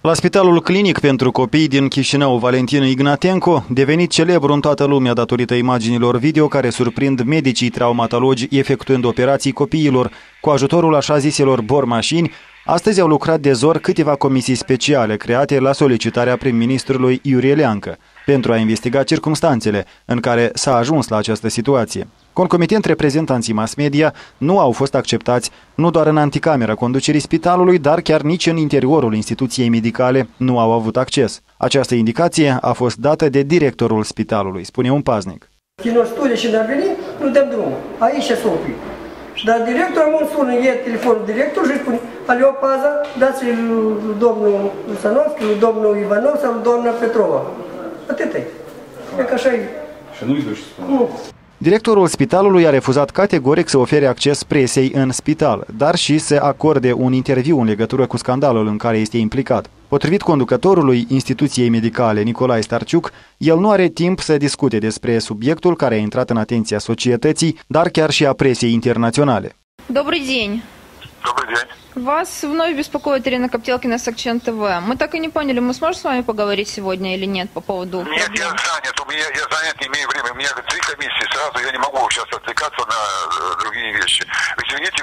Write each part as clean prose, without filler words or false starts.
La Spitalul Clinic pentru Copii din Chișinău, Valentin Ignatenco, devenit celebru în toată lumea datorită imaginilor video care surprind medicii traumatologi efectuând operații copiilor cu ajutorul așa ziselor bormașini, astăzi au lucrat de zor câteva comisii speciale create la solicitarea prim-ministrului Iurie Leancă pentru a investiga circumstanțele în care s-a ajuns la această situație. Concomitent, reprezentanții mass media nu au fost acceptați nu doar în anticamera conducerii spitalului, dar chiar nici în interiorul instituției medicale nu au avut acces. Această indicație a fost dată de directorul spitalului, spune un paznic. Din studii și n-a venit, nu dăm drumul. Aici s-a oprit. Dar directorul mă sună, e telefonul directorului și spune: aleo, paza, dați-l lui domnul Sanovski, lui domnul Ivanov sau lui doamna Petrova. Atât e. E că așa e. Și nu-i duci să spune? Nu. Directorul spitalului a refuzat categoric să ofere acces presei în spital, dar și să acorde un interviu în legătură cu scandalul în care este implicat. Potrivit conducătorului instituției medicale, Nicolae Starciuc, el nu are timp să discute despre subiectul care a intrat în atenția societății, dar chiar și a presei internaționale. Добрый день. Добрый день. Вас вновь беспокоит Ирина Коптелкина с Акчен ТВ. Мы так и не поняли, мы сможем с вами поговорить сегодня или нет по поводу Нет, проблем? я занят, я занят, не имею времени. У меня 3 комиссии сразу, я не могу сейчас отвлекаться на другие вещи. Извините,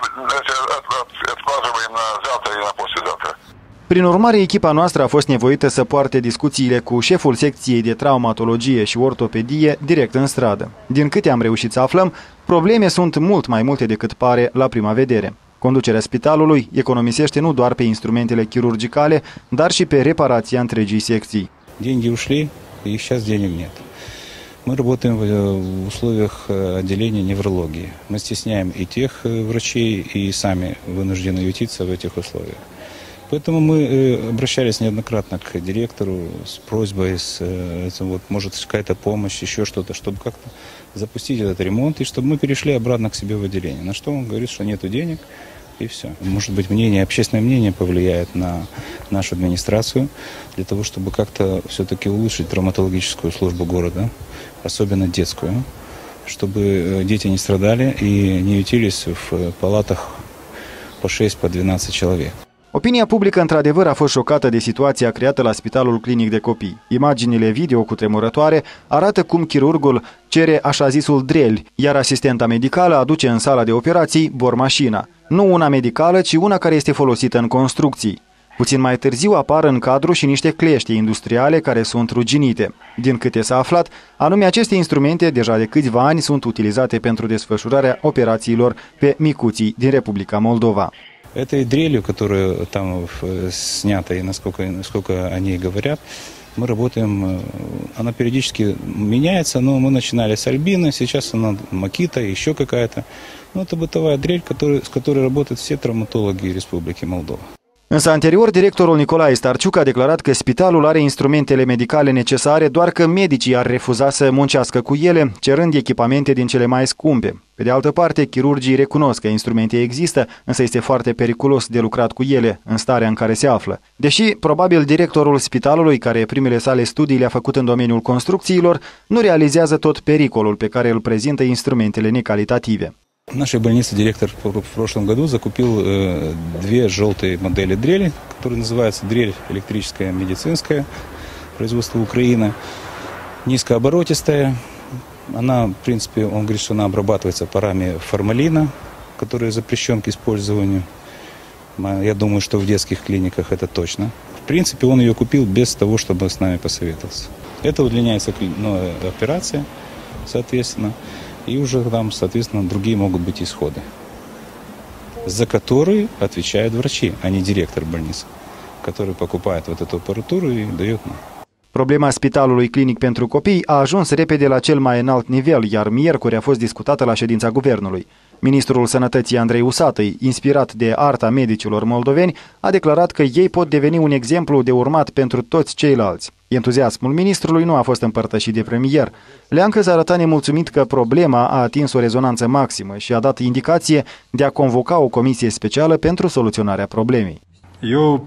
откладываем на завтра или на послезавтра. Prin urmare, echipa noastră a fost nevoită să poarte discuțiile cu șeful secției de traumatologie și ortopedie direct în stradă. Din câte am reușit să aflăm, probleme sunt mult mai multe decât pare la prima vedere. Conducerea spitalului economisește nu doar pe instrumentele chirurgicale, dar și pe reparația întregii secții. Деньги ушли, и сейчас денег нет. Мы работаем в условиях отделения неврологии. Мы стесняем и тех врачей, и сами вынуждены ютиться в этих условиях. Поэтому мы обращались неоднократно к директору с просьбой, может какая-то помощь, еще что-то, чтобы как-то запустить этот ремонт, и чтобы мы перешли обратно к себе в отделение. На что он говорит, что нету денег, и все. Может быть, общественное мнение повлияет на нашу администрацию, для того, чтобы как-то все-таки улучшить травматологическую службу города, особенно детскую, чтобы дети не страдали и не ютились в палатах по 6-12 человек. Opinia publică, într-adevăr, a fost șocată de situația creată la Spitalul Clinic de Copii. Imaginile video cutremurătoare arată cum chirurgul cere așa zisul drel, iar asistenta medicală aduce în sala de operații bormașina. Nu una medicală, ci una care este folosită în construcții. Puțin mai târziu apar în cadru și niște clește industriale care sunt ruginite. Din câte s-a aflat, anume aceste instrumente deja de câțiva ani sunt utilizate pentru desfășurarea operațiilor pe micuții din Republica Moldova. Этой дрелью, которая там снята, и насколько о ней говорят, мы работаем, она периодически меняется, но мы начинали с Альбины, сейчас она Макита, еще какая-то. Но это бытовая дрель, с которой работают все травматологи Республики Молдова. Însă anterior, directorul Nicolae Starciuc a declarat că spitalul are instrumentele medicale necesare, doar că medicii ar refuza să muncească cu ele, cerând echipamente din cele mai scumpe. Pe de altă parte, chirurgii recunosc că instrumente există, însă este foarte periculos de lucrat cu ele, în starea în care se află. Deși, probabil, directorul spitalului, care primele sale studii le-a făcut în domeniul construcțiilor, nu realizează tot pericolul pe care îl prezintă instrumentele necalitative. В нашей больнице директор в прошлом году закупил 2 желтые модели дрели, которые называются дрель электрическая медицинская, производство Украины, низкооборотистая. Она, в принципе, он говорит, что она обрабатывается парами формалина, который запрещен к использованию. Я думаю, что в детских клиниках это точно. В принципе, он ее купил без того, чтобы с нами посоветоваться. Это удлиняется операция, соответственно. И уже там, соответственно, другие могут быть исходы, за которые отвечают врачи, а не директор больницы, который покупает вот эту аппаратуру и дает нам. Problema Spitalului Clinic pentru Copii a ajuns repede la cel mai înalt nivel, iar miercuri a fost discutată la ședința guvernului. Ministrul Sănătății Andrei Usatăi, inspirat de arta medicilor moldoveni, a declarat că ei pot deveni un exemplu de urmat pentru toți ceilalți. Entuziasmul ministrului nu a fost împărtășit de premier. Leancă s-a arătat nemulțumit că problema a atins o rezonanță maximă și a dat indicație de a convoca o comisie specială pentru soluționarea problemei. Eu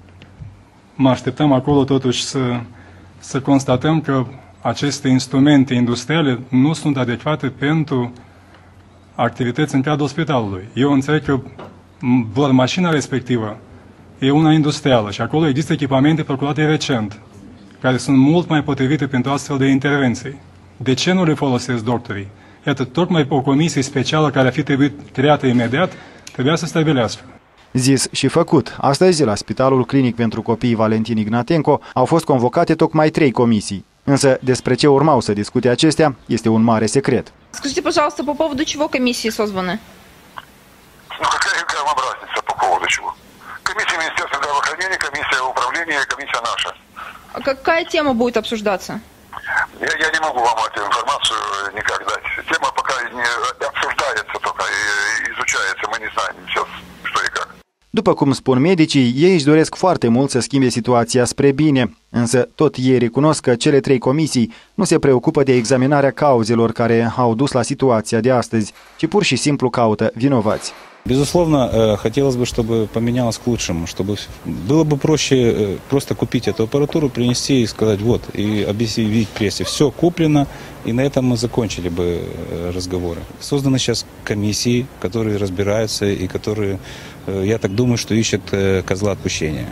mă așteptam acolo totuși să constatăm că aceste instrumente industriale nu sunt adecvate pentru activități în cadrul spitalului. Eu înțeleg că mașina respectivă e una industrială și acolo există echipamente procurate recent, care sunt mult mai potrivite pentru astfel de intervenții. De ce nu le folosesc doctorii? Iată, tocmai o comisie specială care ar fi trebuit creată imediat, trebuia să stabilească. Zis și făcut. Astăzi, la Spitalul Clinic pentru Copii Valentin Ignatenko, au fost convocate tocmai 3 comisii. Însă, despre ce urmau să discute acestea, este un mare secret. Скажите, пожалуйста, по поводу чего комиссии созваны? Ну, какая вам разница по поводу чего? Комиссия Министерства здравоохранения, комиссия управления, комиссия наша. А какая тема будет обсуждаться? Я не могу вам эту информацию никак дать. Тема пока не обсуждается, только изучается. Мы не знаем сейчас, что и как. După cum spun medicii, ei își doresc foarte mult să schimbe situația spre bine, însă tot ei recunosc că cele 3 comisii nu se preocupă de examinarea cauzelor care au dus la situația de astăzi, ci pur și simplu caută vinovați. Безусловно, хотелось бы, чтобы поменялось к лучшему, чтобы было бы проще просто купить эту аппаратуру, принести и сказать, вот, и объявить прессе, все куплено, и на этом мы закончили бы разговоры. Созданы сейчас комиссии, которые разбираются и которые, я так думаю, что ищут козла отпущения.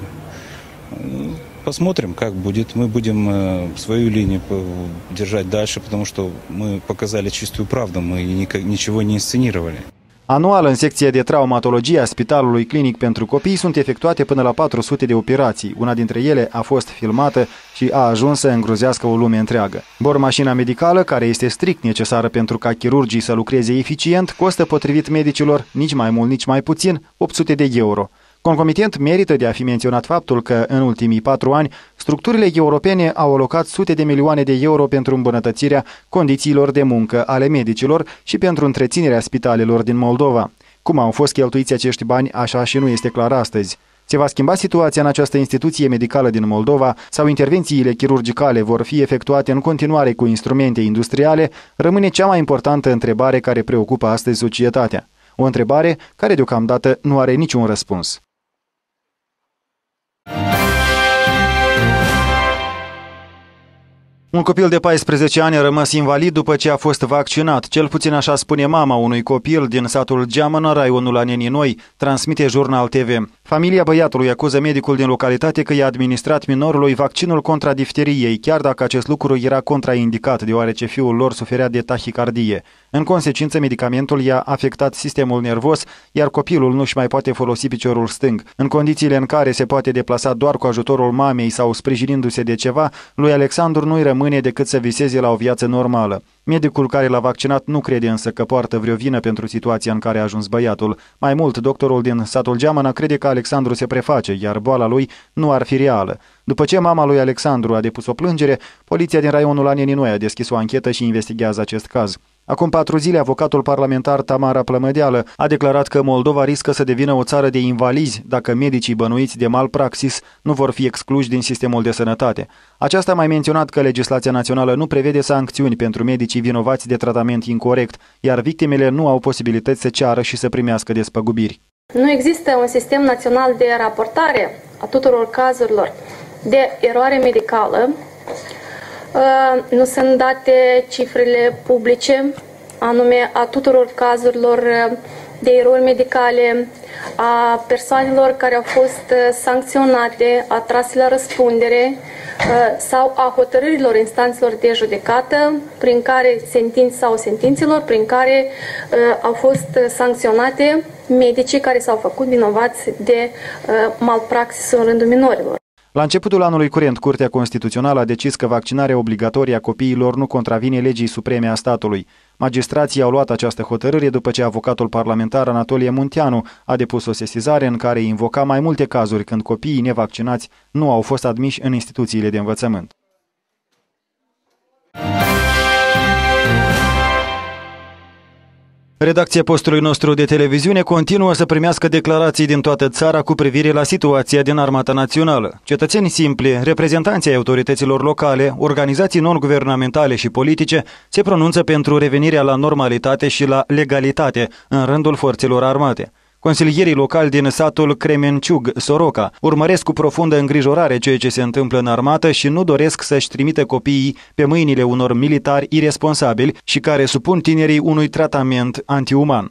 Посмотрим, как будет. Мы будем свою линию держать дальше, потому что мы показали чистую правду, мы ничего не инсценировали. Anual, în secția de traumatologie a Spitalului Clinic pentru Copii sunt efectuate până la 400 de operații. Una dintre ele a fost filmată și a ajuns să îngrozească o lume întreagă. Bormașina medicală, care este strict necesară pentru ca chirurgii să lucreze eficient, costă, potrivit medicilor, nici mai mult, nici mai puțin, 800 de euro. Concomitent, merită de a fi menționat faptul că, în ultimii 4 ani, structurile europene au alocat sute de milioane de euro pentru îmbunătățirea condițiilor de muncă ale medicilor și pentru întreținerea spitalelor din Moldova. Cum au fost cheltuiți acești bani, așa și nu este clar astăzi. Se va schimba situația în această instituție medicală din Moldova sau intervențiile chirurgicale vor fi efectuate în continuare cu instrumente industriale, rămâne cea mai importantă întrebare care preocupă astăzi societatea. O întrebare care deocamdată nu are niciun răspuns. Un copil de 14 ani a rămas invalid după ce a fost vaccinat. Cel puțin așa spune mama unui copil din satul Geamănă, raionul Anenii Noi, transmite Jurnal TV. Familia băiatului acuză medicul din localitate că i-a administrat minorului vaccinul contra difteriei, chiar dacă acest lucru era contraindicat, deoarece fiul lor suferea de tahicardie. În consecință, medicamentul i-a afectat sistemul nervos, iar copilul nu-și mai poate folosi piciorul stâng. În condițiile în care se poate deplasa doar cu ajutorul mamei sau sprijinindu-se de ceva, lui Alexandru nu-i rămâne decât să viseze la o viață normală. Medicul care l-a vaccinat nu crede însă că poartă vreo vină pentru situația în care a ajuns băiatul. Mai mult, doctorul din satul Geamănă crede că Alexandru se preface, iar boala lui nu ar fi reală. După ce mama lui Alexandru a depus o plângere, poliția din raionul Anenii Noi a deschis o anchetă și investigează acest caz. Acum 4 zile, avocatul parlamentar Tamara Plămădeală a declarat că Moldova riscă să devină o țară de invalizi dacă medicii bănuiți de malpraxis nu vor fi excluși din sistemul de sănătate. Aceasta a mai menționat că legislația națională nu prevede sancțiuni pentru medicii vinovați de tratament incorect, iar victimele nu au posibilități să ceară și să primească despăgubiri. Nu există un sistem național de raportare a tuturor cazurilor de eroare medicală. Nu sunt date cifrele publice, anume a tuturor cazurilor de erori medicale, a persoanelor care au fost sancționate, atrase la răspundere sau a hotărârilor instanțelor de judecată prin care sentințelor prin care au fost sancționate medicii care s-au făcut vinovați de malpraxis în rândul minorilor. La începutul anului curent, Curtea Constituțională a decis că vaccinarea obligatorie a copiilor nu contravine legii supreme a statului. Magistrații au luat această hotărâre după ce avocatul parlamentar Anatolie Munteanu a depus o sesizare în care invoca mai multe cazuri când copiii nevaccinați nu au fost admiși în instituțiile de învățământ. Redacția postului nostru de televiziune continuă să primească declarații din toată țara cu privire la situația din Armata Națională. Cetățeni simpli, reprezentanții autorităților locale, organizații non-guvernamentale și politice se pronunță pentru revenirea la normalitate și la legalitate în rândul forțelor armate. Consilierii locali din satul Cremenciug, Soroca, urmăresc cu profundă îngrijorare ceea ce se întâmplă în armată și nu doresc să-și trimită copiii pe mâinile unor militari iresponsabili și care supun tinerii unui tratament antiuman.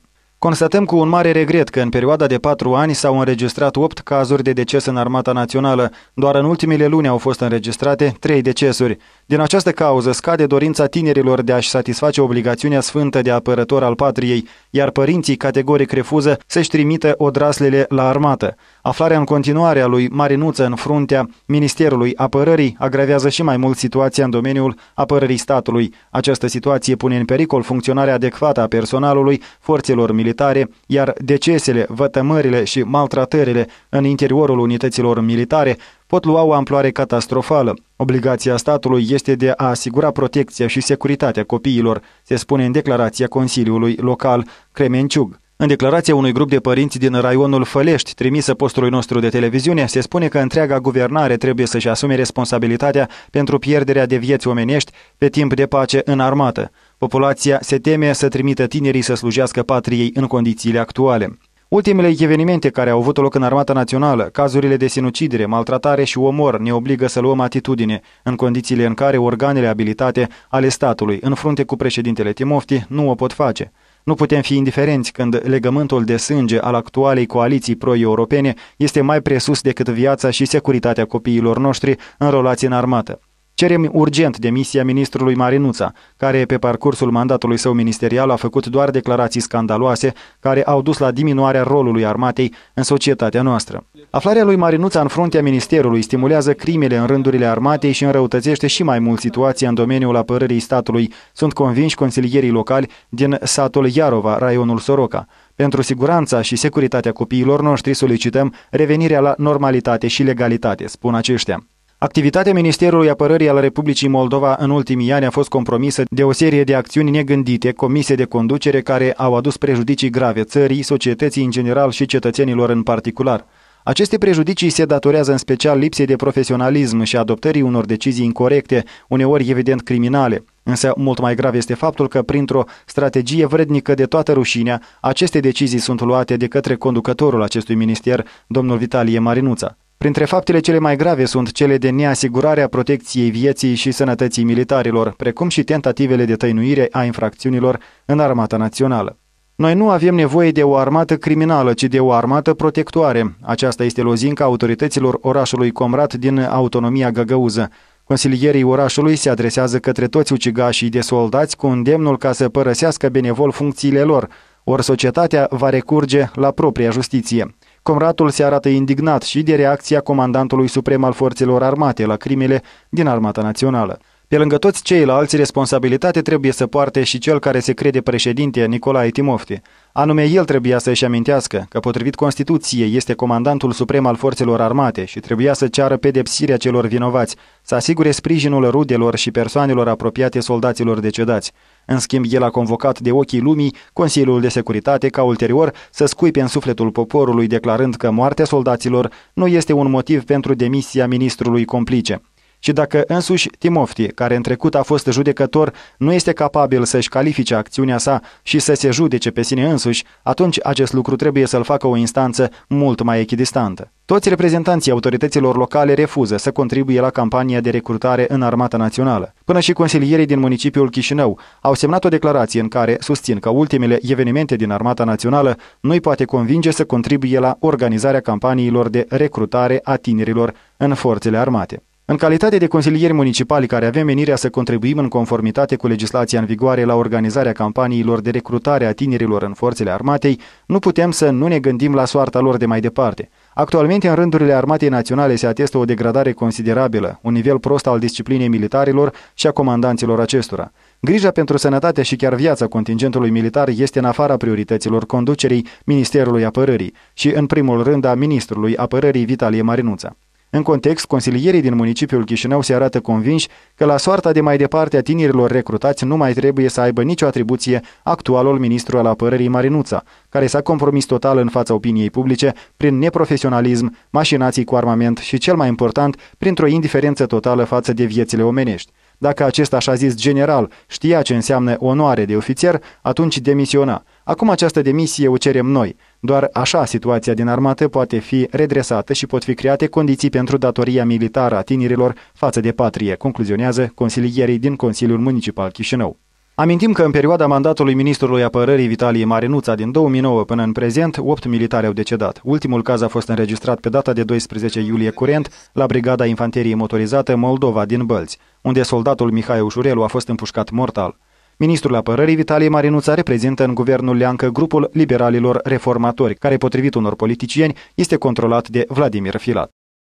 Constatăm cu un mare regret că în perioada de 4 ani s-au înregistrat 8 cazuri de deces în Armata Națională. Doar în ultimele luni au fost înregistrate 3 decesuri. Din această cauză scade dorința tinerilor de a-și satisface obligațiunea sfântă de apărător al patriei, iar părinții categoric refuză să-și trimită odraslele la armată. Aflarea în continuare a lui Marinuță în fruntea Ministerului Apărării agravează și mai mult situația în domeniul apărării statului. Această situație pune în pericol funcționarea adecvată a personalului forțelor militare, iar decesele, vătămările și maltratările în interiorul unităților militare pot lua o amploare catastrofală. Obligația statului este de a asigura protecția și securitatea copiilor, se spune în declarația Consiliului Local Cremenciug. În declarația unui grup de părinți din raionul Fălești, trimisă postului nostru de televiziune, se spune că întreaga guvernare trebuie să-și asume responsabilitatea pentru pierderea de vieți omenești pe timp de pace în armată. Populația se teme să trimită tinerii să slujească patriei în condițiile actuale. Ultimele evenimente care au avut loc în Armata Națională, cazurile de sinucidere, maltratare și omor, ne obligă să luăm atitudine, în condițiile în care organele abilitate ale statului, în frunte cu președintele Timofti, nu o pot face. Nu putem fi indiferenți când legământul de sânge al actualei coaliții pro-europene este mai presus decât viața și securitatea copiilor noștri înrolați în armată. Cerem urgent demisia ministrului Marinuța, care pe parcursul mandatului său ministerial a făcut doar declarații scandaloase care au dus la diminuarea rolului armatei în societatea noastră. Aflarea lui Marinuța în fruntea ministerului stimulează crimele în rândurile armatei și înrăutățește și mai mult situația în domeniul apărării statului, sunt convinși consilierii locali din satul Iarova, raionul Soroca. Pentru siguranța și securitatea copiilor noștri solicităm revenirea la normalitate și legalitate, spun aceștia. Activitatea Ministerului Apărării al Republicii Moldova în ultimii ani a fost compromisă de o serie de acțiuni negândite, comise de conducere care au adus prejudicii grave țării, societății în general și cetățenilor în particular. Aceste prejudicii se datorează în special lipsei de profesionalism și adoptării unor decizii incorecte, uneori evident criminale. Însă mult mai grav este faptul că, printr-o strategie vrednică de toată rușinea, aceste decizii sunt luate de către conducătorul acestui minister, domnul Vitalie Marinuța. Printre faptele cele mai grave sunt cele de neasigurare a protecției vieții și sănătății militarilor, precum și tentativele de tăinuire a infracțiunilor în Armata Națională. Noi nu avem nevoie de o armată criminală, ci de o armată protectoare. Aceasta este lozinca autorităților orașului Comrat din autonomia găgăuză. Consilierii orașului se adresează către toți ucigașii de soldați cu îndemnul ca să părăsească benevol funcțiile lor, ori societatea va recurge la propria justiție. Comratul se arată indignat și de reacția comandantului suprem al forțelor armate la crimele din Armata Națională. Pe lângă toți ceilalți, responsabilitate trebuie să poarte și cel care se crede președinte, Nicolae Timofti. Anume, el trebuia să-și amintească că, potrivit Constituției, este comandantul suprem al forțelor armate și trebuia să ceară pedepsirea celor vinovați, să asigure sprijinul rudelor și persoanelor apropiate soldaților decedați. În schimb, el a convocat de ochii lumii Consiliul de Securitate ca ulterior să scuipe în sufletul poporului, declarând că moartea soldaților nu este un motiv pentru demisia ministrului complice. Și dacă însuși Timofti, care în trecut a fost judecător, nu este capabil să-și califice acțiunea sa și să se judece pe sine însuși, atunci acest lucru trebuie să-l facă o instanță mult mai echidistantă. Toți reprezentanții autorităților locale refuză să contribuie la campania de recrutare în Armata Națională. Până și consilierii din municipiul Chișinău au semnat o declarație în care susțin că ultimele evenimente din Armata Națională nu îi poate convinge să contribuie la organizarea campaniilor de recrutare a tinerilor în forțele armate. În calitate de consilieri municipali care avem menirea să contribuim în conformitate cu legislația în vigoare la organizarea campaniilor de recrutare a tinerilor în forțele armatei, nu putem să nu ne gândim la soarta lor de mai departe. Actualmente, în rândurile Armatei Naționale se atestă o degradare considerabilă, un nivel prost al disciplinei militarilor și a comandanților acestora. Grija pentru sănătatea și chiar viața contingentului militar este în afara priorităților conducerii Ministerului Apărării și, în primul rând, a ministrului Apărării Vitalie Marinuța. În context, consilierii din municipiul Chișinău se arată convinși că la soarta de mai departe a tinerilor recrutați nu mai trebuie să aibă nicio atribuție actualul ministru al apărării Marinuța, care s-a compromis total în fața opiniei publice prin neprofesionalism, mașinații cu armament și, cel mai important, printr-o indiferență totală față de viețile omenești. Dacă acest așa zis general știa ce înseamnă onoare de ofițer, atunci demisiona. Acum această demisie o cerem noi. Doar așa situația din armată poate fi redresată și pot fi create condiții pentru datoria militară a tinerilor față de patrie, concluzionează consilierii din Consiliul Municipal Chișinău. Amintim că în perioada mandatului ministrului apărării Vitalie Marinuța din 2009 până în prezent, 8 militari au decedat. Ultimul caz a fost înregistrat pe data de 12 iulie curent la Brigada Infanteriei Motorizată Moldova din Bălți, unde soldatul Mihai Ușurelu a fost împușcat mortal. Ministrul apărării Vitalie Marinuța reprezintă în guvernul Leancă grupul liberalilor reformatori, care, potrivit unor politicieni, este controlat de Vladimir Filat.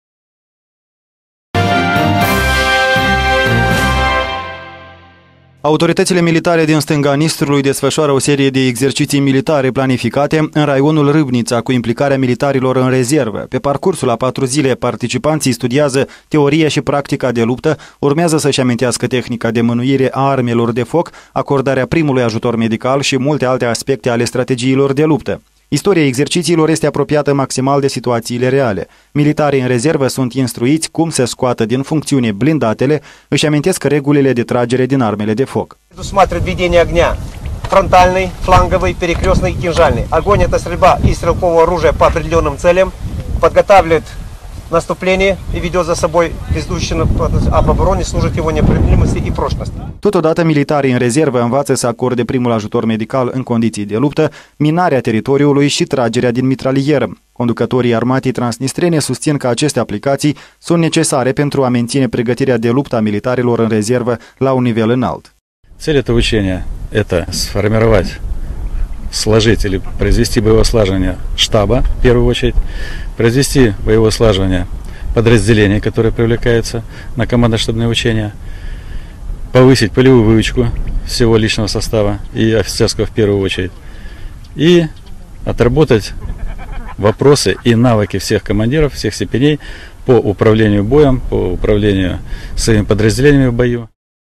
Autoritățile militare din stânga Nistrului desfășoară o serie de exerciții militare planificate în raionul Râbnița cu implicarea militarilor în rezervă. Pe parcursul a 4 zile, participanții studiază teoria și practica de luptă, urmează să-și amintească tehnica de mânuire a armelor de foc, acordarea primului ajutor medical și multe alte aspecte ale strategiilor de luptă. Istoria exercițiilor este apropiată maximal de situațiile reale. Militarii în rezervă sunt instruiți cum să scoată din funcțiune blindatele, își amintesc regulile de tragere din armele de foc. Предусматривает ведение огня фронтальный, фланговый, перекрестный и кинжальный. Огонь – это стрельба из стрелкового оружия по определенным целям, подготавливает наступление и ведет за собой ведущий об обороне, служит его непримиримости и прочности. Totodată, militarii în rezervă învață să acorde primul ajutor medical în condiții de luptă, minarea teritoriului și tragerea din mitralieră. Conducătorii armatei transnistrene susțin că aceste aplicații sunt necesare pentru a menține pregătirea de luptă a militarilor în rezervă la un nivel înalt. Цель этого учения – это сформировать, сложить или произвести боевое слаживание штаба, в первую очередь, произвести боевое слаживание подразделений, которые привлекаются на командно-штабные учения, повысить полевую выучку всего личного состава и офицерского в первую очередь, и отработать вопросы и навыки всех командиров, всех степеней по управлению боем, по управлению своими подразделениями в бою.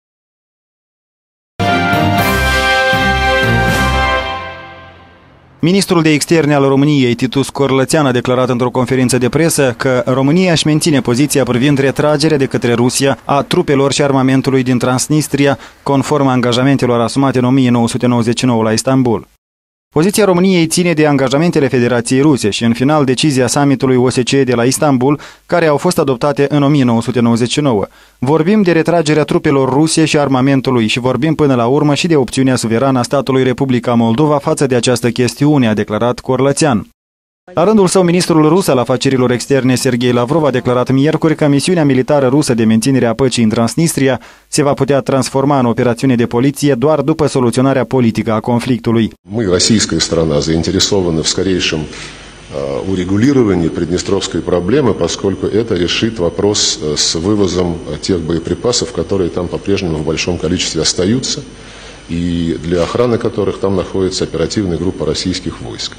Ministrul de Externe al României, Titus Corlățean, a declarat într-o conferință de presă că România își menține poziția privind retragerea de către Rusia a trupelor și armamentului din Transnistria, conform angajamentelor asumate în 1999 la Istanbul. Poziția României ține de angajamentele Federației Ruse și, în final, decizia summitului OSCE de la Istanbul, care au fost adoptate în 1999. Vorbim de retragerea trupelor ruse și armamentului și vorbim până la urmă și de opțiunea suverană a statului Republica Moldova față de această chestiune, a declarat Corlățean. La rândul său, ministrul rus al afacerilor externe Sergei Lavrov a declarat miercuri că misiunea militară rusă de menținere a păcii în Transnistria se va putea transforma în operațiune de poliție doar după soluționarea politică a conflictului. Мы, российская страна, заинтересованы в скорейшем урегулировании приднестровской проблемы, поскольку это решит вопрос с вывозом тех боеприпасов, которые там по-прежнему в большом количестве остаются, и для охраны которых там находится оперативная группа российских войск.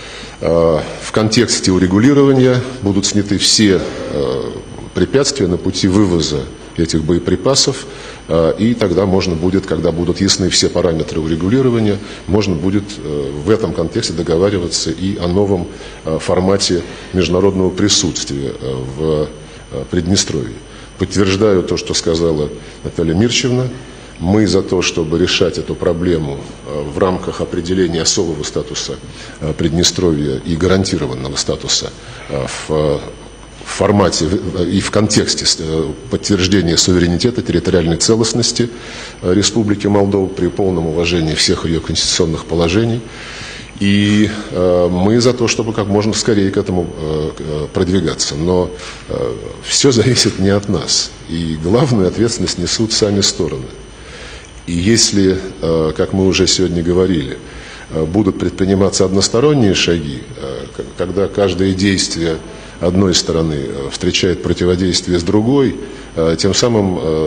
В контексте урегулирования будут сняты все препятствия на пути вывоза этих боеприпасов, и тогда можно будет, когда будут ясны все параметры урегулирования, можно будет в этом контексте договариваться и о новом формате международного присутствия в Приднестровье. Подтверждаю то, что сказала Наталья Мирчевна. Мы за то, чтобы решать эту проблему в рамках определения особого статуса Приднестровья и гарантированного статуса в формате и в контексте подтверждения суверенитета, территориальной целостности Республики Молдова при полном уважении всех ее конституционных положений. И мы за то, чтобы как можно скорее к этому продвигаться. Но все зависит не от нас. И главную ответственность несут сами стороны. И если, как мы уже сегодня говорили, будут предприниматься односторонние шаги, когда каждое действие одной стороны встречает противодействие с другой, тем самым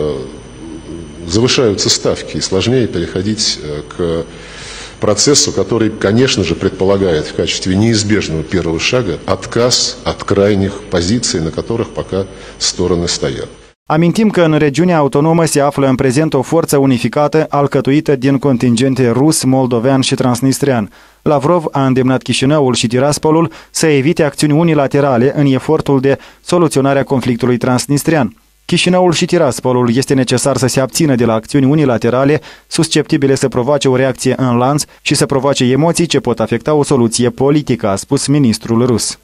завышаются ставки и сложнее переходить к процессу, который, конечно же, предполагает в качестве неизбежного первого шага отказ от крайних позиций, на которых пока stороны стоят. Amintim că în regiunea autonomă se află în prezent o forță unificată alcătuită din contingente rus, moldovean și transnistrian. Lavrov a îndemnat Chișinăul și Tiraspolul să evite acțiuni unilaterale în efortul de soluționare a conflictului transnistrian. Chișinăul și Tiraspolul este necesar să se abțină de la acțiuni unilaterale susceptibile să provoace o reacție în lanț și să provoace emoții ce pot afecta o soluție politică, a spus ministrul rus.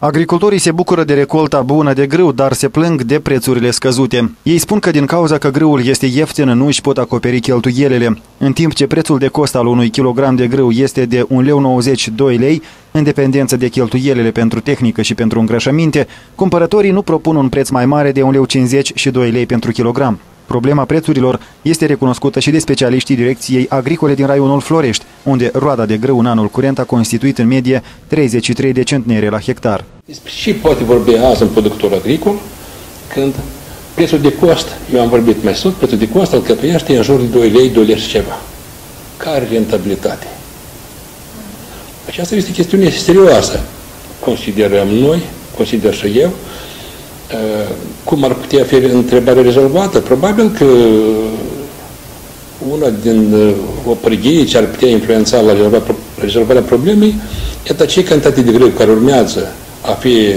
Agricultorii se bucură de recolta bună de grâu, dar se plâng de prețurile scăzute. Ei spun că din cauza că grâul este ieftin, nu își pot acoperi cheltuielile, în timp ce prețul de cost al unui kilogram de grâu este de 1,90 lei, în dependență de cheltuielile pentru tehnică și pentru îngrășăminte, cumpărătorii nu propun un preț mai mare de 1,50 și 2 lei pentru kilogram. Problema prețurilor este recunoscută și de specialiștii Direcției Agricole din raionul Florești, unde roada de grâu în anul curent a constituit în medie 33 de centnere la hectar. Despre ce poate vorbi azi un producător agricol când prețul de cost, eu am vorbit mai sus, prețul de cost îl cheltuiește în jur de 2 lei, 2 lei și ceva. Care rentabilitate? Aceasta este o chestiune serioasă. Considerăm noi, consider și eu, cum ar putea fi întrebarea rezolvată? Probabil că una din opărghii ce ar putea influența la rezolvarea problemei este acea cantitate de grâu care urmează a fi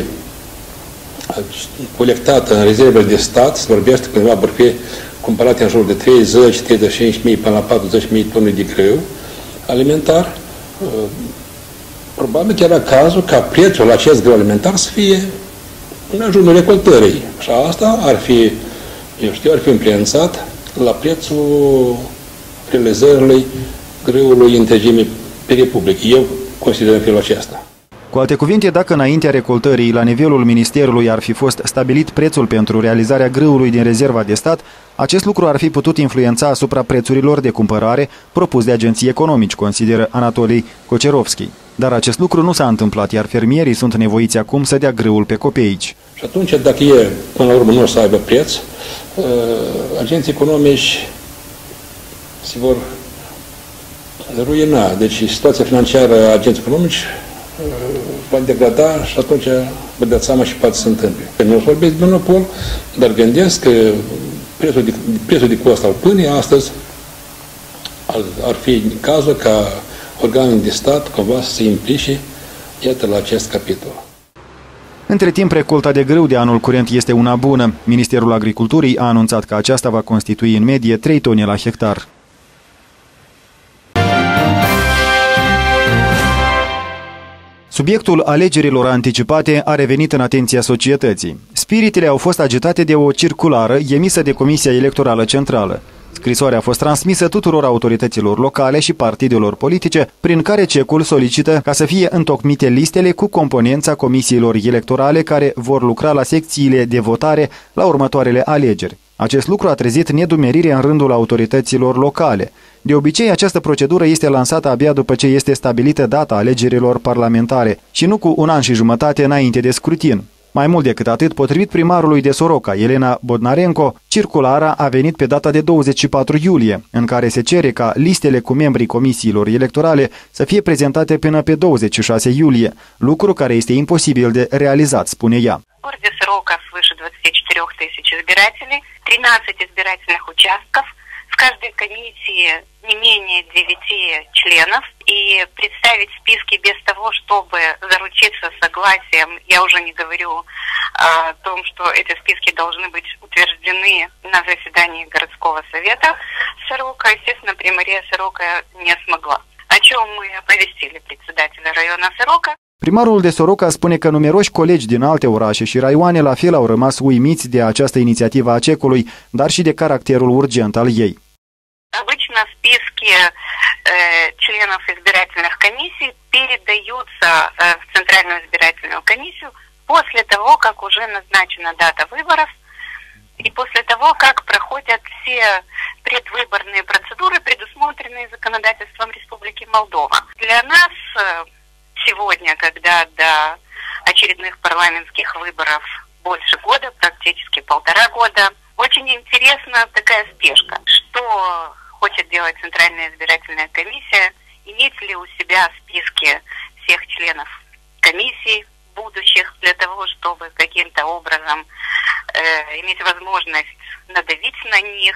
colectată în rezervele de stat, se vorbește că undeva vor fi cumpărate în jur de 30-35.000 până la 40.000 tone de grâu alimentar. Probabil că era cazul ca prețul la acest grâu alimentar să fie în ajunul recoltării. Și asta ar fi, eu știu, ar fi influențat la prețul realizării grâului întregimii pe Republică. Eu consider în felul acesta. Cu alte cuvinte, dacă înaintea recoltării, la nivelul Ministerului ar fi fost stabilit prețul pentru realizarea grâului din rezerva de stat, acest lucru ar fi putut influența asupra prețurilor de cumpărare propus de agenții economici, consideră Anatolii Kocerovski. Dar acest lucru nu s-a întâmplat, iar fermierii sunt nevoiți acum să dea grâul pe copeici. Și atunci, dacă e, până la urmă, nu o să aibă preț, agenții economici se vor ruina. Deci situația financiară a agenții economici va degrada și atunci vă dați seama și poate să se întâmple. Nu o să vorbesc de monopol, dar gândesc că prețul de cost al pâinii astăzi ar fi cazul ca organele de stat cumva să se implice, iată, la acest capitol. Între timp, recolta de grâu de anul curent este una bună. Ministerul Agriculturii a anunțat că aceasta va constitui în medie 3 tone la hectar. Subiectul alegerilor anticipate a revenit în atenția societății. Spiritele au fost agitate de o circulară emisă de Comisia Electorală Centrală. Scrisoarea a fost transmisă tuturor autorităților locale și partidelor politice, prin care CEC-ul solicită ca să fie întocmite listele cu componența comisiilor electorale care vor lucra la secțiile de votare la următoarele alegeri. Acest lucru a trezit nedumerire în rândul autorităților locale. De obicei, această procedură este lansată abia după ce este stabilită data alegerilor parlamentare și nu cu un an și jumătate înainte de scrutin. Mai mult decât atât, potrivit primarului de Soroca, Elena Bodnarenko, circulara a venit pe data de 24 iulie, în care se cere ca listele cu membrii comisiilor electorale să fie prezentate până pe 26 iulie, lucru care este imposibil de realizat, spune ea. В городе Сорока свыше 24 тысяч избирателей, 13 избирательных участков, в каждой комиссии не менее 9 членов, и представить списки без того, чтобы заручиться согласием, я уже не говорю о том, что эти списки должны быть утверждены на заседании городского совета Сорока, естественно, примария Сорока не смогла, о чем мы оповестили председателя района Сорока. Primarul de Soroca spune că numeroși colegi din alte orașe și raioane la fel au rămas uimiți de această inițiativă a CEC-ului, dar și de caracterul urgent al ei. Обычно списки членов избирательных комиссий передаются в Центральную избирательную комиссию после того, как уже назначена дата выборов и после того, как проходят все предвыборные процедуры, предусмотренные законодательством Республики Молдова. Для нас сегодня, когда до очередных парламентских выборов больше года, практически 1,5 года, очень интересна такая спешка. Что хочет делать Центральная избирательная комиссия? Иметь ли у себя списки всех членов комиссий будущих для того, чтобы каким-то образом иметь возможность надавить на них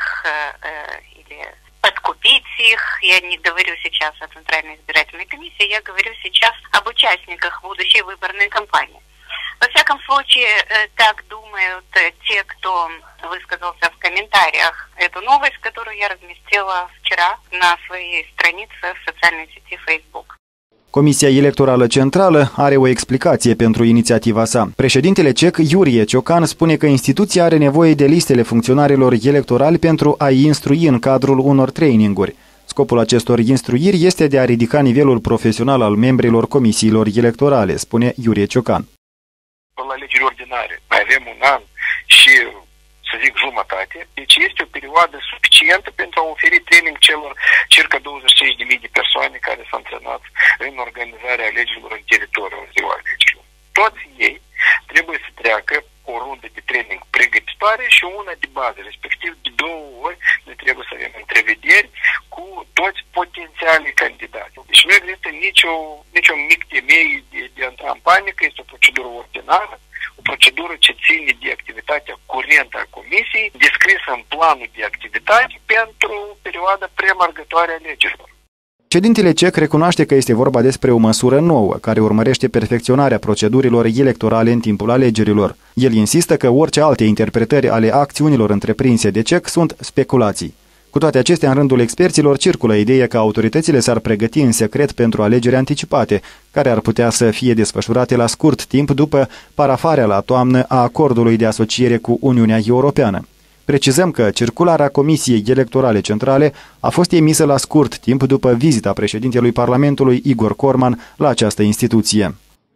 или подкупить их. Я не говорю сейчас о Центральной избирательной комиссии, я говорю сейчас об участниках будущей выборной кампании. Во всяком случае, так думают те, кто высказался в комментариях эту новость, которую я разместила вчера на своей странице в социальной сети Facebook. Comisia Electorală Centrală are o explicație pentru inițiativa sa. Președintele cec Iurie Ciocan spune că instituția are nevoie de listele funcționarilor electorali pentru a-i instrui în cadrul unor traininguri. Scopul acestor instruiri este de a ridica nivelul profesional al membrilor comisiilor electorale, spune Iurie Ciocan. La alegeri ordinare mai avem un an și, să zic, jumătate, deci este o perioadă suficientă pentru a oferi training celor circa 25.000 de persoane care s-au antrenat în organizarea alegerilor în teritoriul ziua alegerilor. Toți ei trebuie să treacă o rundă de training pregătitoare și una de bază, respectiv de 2 ori noi trebuie să avem întrevederi cu toți potențialii candidați. Deci nu există nicio mic temei de a intra în panică, este o procedură ordinară, o procedură ce ține de activitatea curentă a comisiei, descrisă în planul de activitate pentru perioada premergătoare a alegerilor. Președintele cec recunoaște că este vorba despre o măsură nouă, care urmărește perfecționarea procedurilor electorale în timpul alegerilor. El insistă că orice alte interpretări ale acțiunilor întreprinse de cec sunt speculații. Cu toate acestea, în rândul experților circulă ideea că autoritățile s-ar pregăti în secret pentru alegeri anticipate, care ar putea să fie desfășurate la scurt timp după parafarea la toamnă a acordului de asociere cu Uniunea Europeană. Precizăm că circularea Comisiei Electorale Centrale a fost emisă la scurt timp după vizita președintelui Parlamentului Igor Corman la această instituție.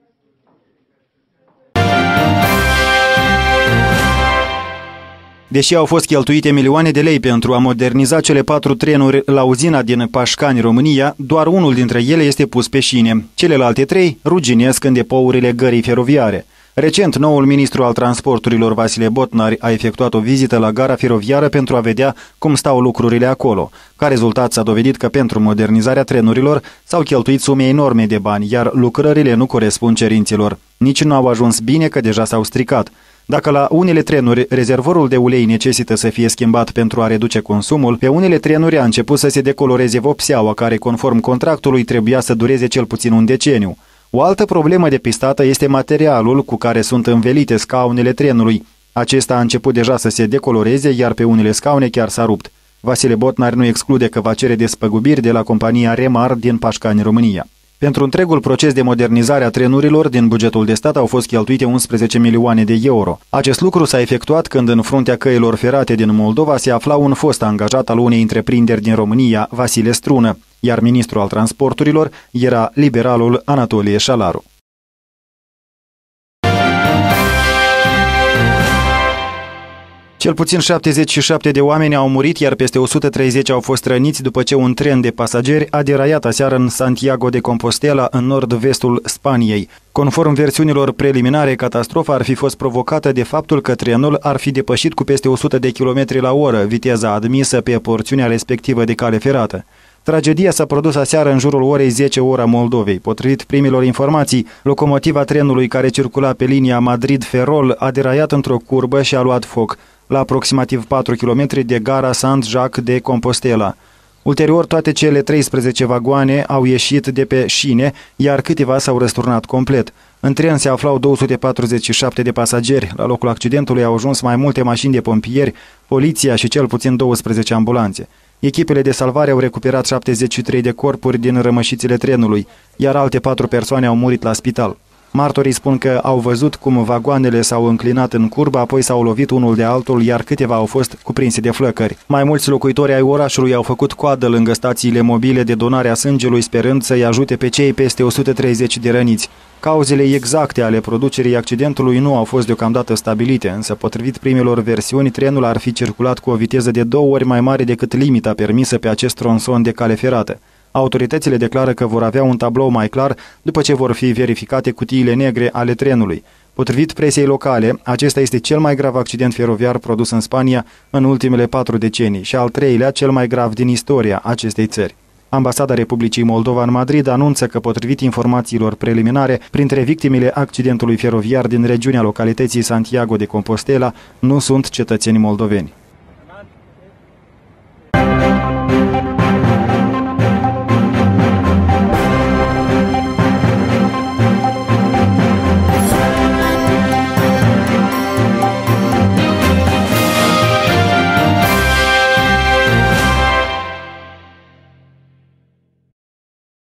Deși au fost cheltuite milioane de lei pentru a moderniza cele 4 trenuri la uzina din Pașcani, România, doar unul dintre ele este pus pe șine. Celelalte 3 ruginesc în depourile gării feroviare. Recent, noul ministru al transporturilor, Vasile Botnar, a efectuat o vizită la gara feroviară pentru a vedea cum stau lucrurile acolo. Ca rezultat, s-a dovedit că pentru modernizarea trenurilor s-au cheltuit sume enorme de bani, iar lucrările nu corespund cerințelor. Nici nu au ajuns bine, că deja s-au stricat. Dacă la unele trenuri rezervorul de ulei necesită să fie schimbat pentru a reduce consumul, pe unele trenuri a început să se decoloreze vopseaua, care, conform contractului, trebuia să dureze cel puțin un deceniu. O altă problemă depistată este materialul cu care sunt învelite scaunele trenului. Acesta a început deja să se decoloreze, iar pe unele scaune chiar s-a rupt. Vasile Botnar nu exclude că va cere despăgubiri de la compania Remar din Pașcani, România. Pentru întregul proces de modernizare a trenurilor, din bugetul de stat au fost cheltuite 11 milioane de euro. Acest lucru s-a efectuat când în fruntea căilor ferate din Moldova se afla un fost angajat al unei întreprinderi din România, Vasile Strună, iar ministrul al transporturilor era liberalul Anatolie Șalaru. Cel puțin 77 de oameni au murit, iar peste 130 au fost răniți după ce un tren de pasageri a deraiat aseară în Santiago de Compostela, în nord-vestul Spaniei. Conform versiunilor preliminare, catastrofa ar fi fost provocată de faptul că trenul ar fi depășit cu peste 100 de km la oră viteza admisă pe porțiunea respectivă de cale ferată. Tragedia s-a produs aseară în jurul orei 10 ora Moldovei. Potrivit primilor informații, locomotiva trenului care circula pe linia Madrid-Ferrol a deraiat într-o curbă și a luat foc la aproximativ 4 km de gara Sant-Jacques de Compostela. Ulterior, toate cele 13 vagoane au ieșit de pe șine, iar câteva s-au răsturnat complet. În tren se aflau 247 de pasageri. La locul accidentului au ajuns mai multe mașini de pompieri, poliția și cel puțin 12 ambulanțe. Echipele de salvare au recuperat 73 de corpuri din rămășițele trenului, iar alte 4 persoane au murit la spital. Martorii spun că au văzut cum vagoanele s-au înclinat în curbă, apoi s-au lovit unul de altul, iar câteva au fost cuprinse de flăcări. Mai mulți locuitori ai orașului au făcut coadă lângă stațiile mobile de donare a sângelui, sperând să-i ajute pe cei peste 130 de răniți. Cauzele exacte ale producerii accidentului nu au fost deocamdată stabilite, însă potrivit primelor versiuni, trenul ar fi circulat cu o viteză de 2 ori mai mare decât limita permisă pe acest tronson de cale ferată. Autoritățile declară că vor avea un tablou mai clar după ce vor fi verificate cutiile negre ale trenului. Potrivit presei locale, acesta este cel mai grav accident feroviar produs în Spania în ultimele 4 decenii și al 3-lea cel mai grav din istoria acestei țări. Ambasada Republicii Moldova în Madrid anunță că, potrivit informațiilor preliminare, printre victimele accidentului feroviar din regiunea localității Santiago de Compostela nu sunt cetățeni moldoveni.